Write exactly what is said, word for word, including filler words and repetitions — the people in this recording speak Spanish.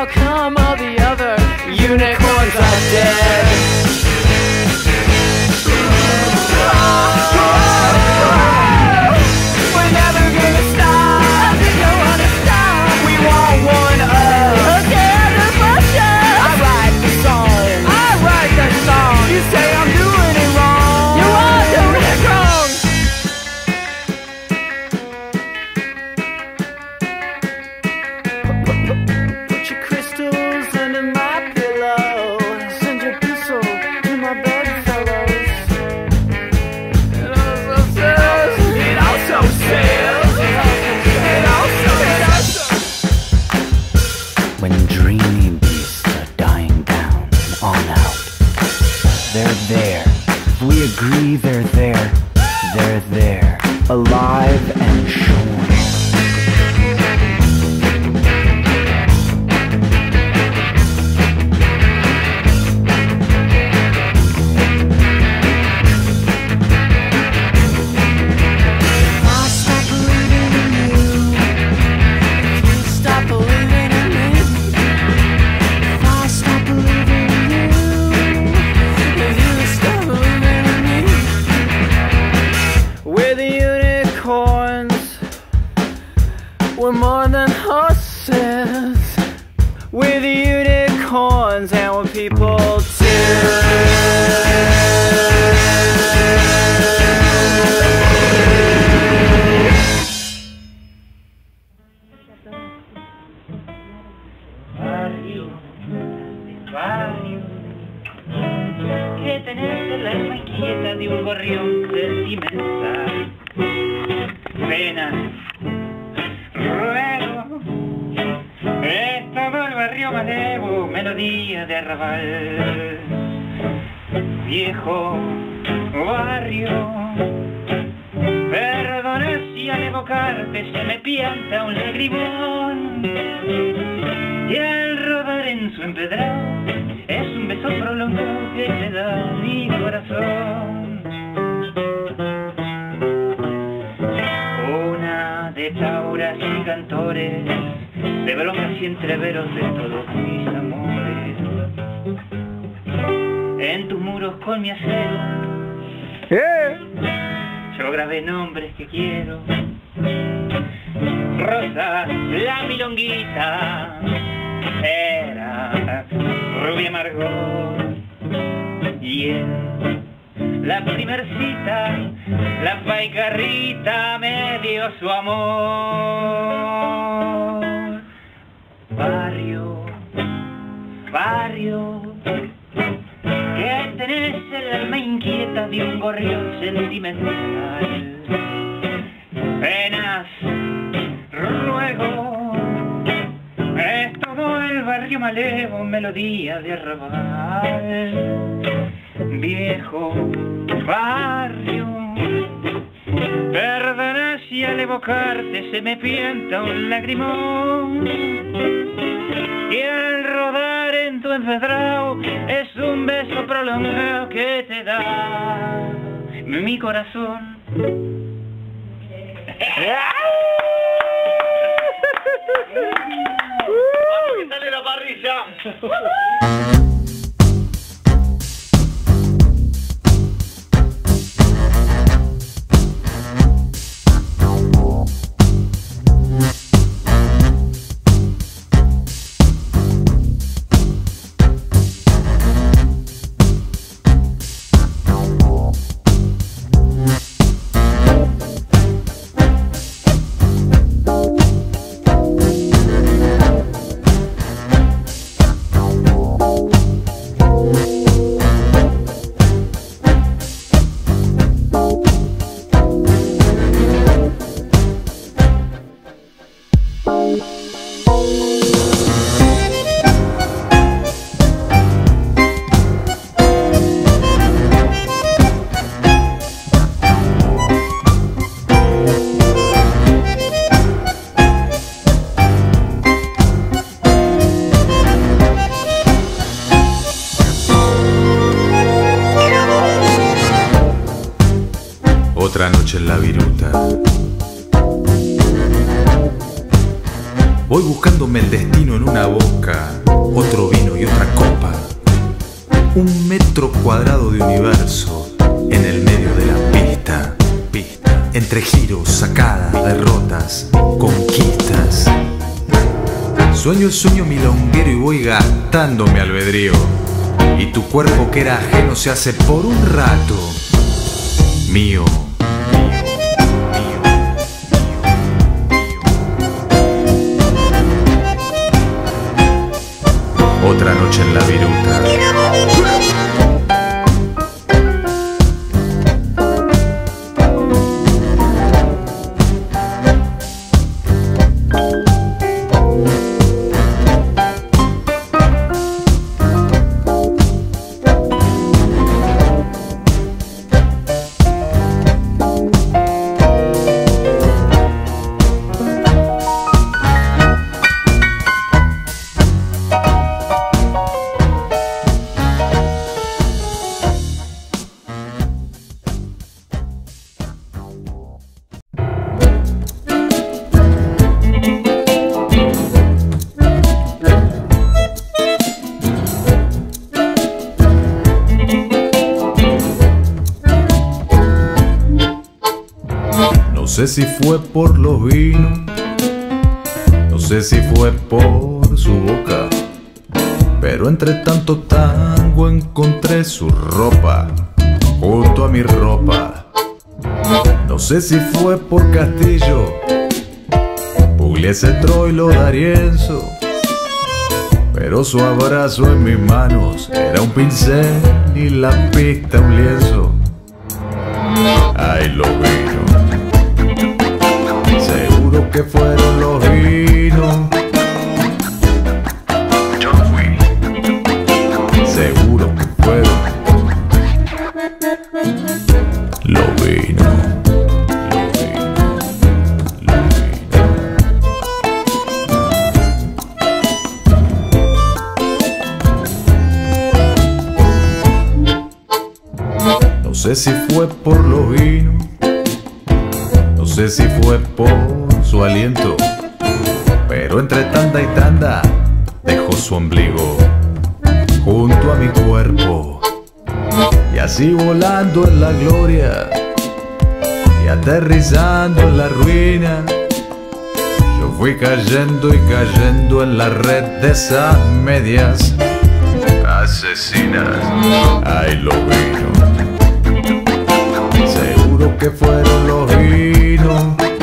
come all the other unicorns are dead. We're never gonna stop. There's no one to stop. We want one of a together motion. I write the song. I write the song. You say I'm doing it wrong. You are doing it wrong. Put your crystals under my pillow. Send your pistol to my bedfellows. It also says. It also says. It also says. When dreamy beasts are dying down and on out, they're there. If we agree they're there, they're there, alive and shorn. We're more than horses. We're the unicorns and we're people Barrio, barrio, que tenés el alma inquieta de un gorrión sentimental. Penas, ruego, es todo el barrio malevo, melodía de arrabal. Viejo barrio, perdona si al evocarte se me pianta un lagrimón. Y al rodar en su empedrado es un beso prolongado que te da mi corazón. Una de tauras y cantores, de bromas y entreveros de todos mis amores. En tus muros con mi acero, yo grabé nombres que quiero. Rosa, la milonguita, era rubia Margot. Y en la primer cita, la paicarrita me dio su amor. Barrio, barrio, que tenés el alma inquieta de un gorrión sentimental. Penas, ruego, es todo el barrio malevo, melodía de arrabal. Viejo barrio, perdona si al evocarte se me pianta un lagrimón. Y al rodar en tu empedrado es un beso prolongado que te da mi corazón. ¡Vamos que sale la parrilla! Otra noche en la viruta. Voy buscándome el destino en una boca, otro vino y otra copa. Un metro cuadrado de universo en el medio de la pista. Pista. Entre giros, sacadas, derrotas, conquistas. Sueño el sueño milonguero y voy gastando mi albedrío. Y tu cuerpo que era ajeno se hace por un rato mío. Otra noche en la viruta. No sé si fue por los vinos, no sé si fue por su boca, pero entre tanto tango encontré su ropa junto a mi ropa. No sé si fue por Castillo, Pugliese, Troilo, D'Arienzo, pero su abrazo en mis manos era un pincel y la pista un lienzo. Ay, lo vino, seguro que fueron los vinos. Yo no fui, seguro que fueron los vinos. No sé si fue por los vinos, no sé si fue por su aliento, pero entre tanda y tanda dejó su ombligo junto a mi cuerpo. Y así volando en la gloria y aterrizando en la ruina, yo fui cayendo y cayendo en la red de esas medias asesinas. Ay, lo vino, seguro que fueron los vinos.